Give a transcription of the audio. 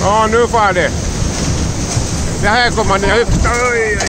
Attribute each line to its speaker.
Speaker 1: Ja, nu far det. Det här kommer ni upp. Oj, oj,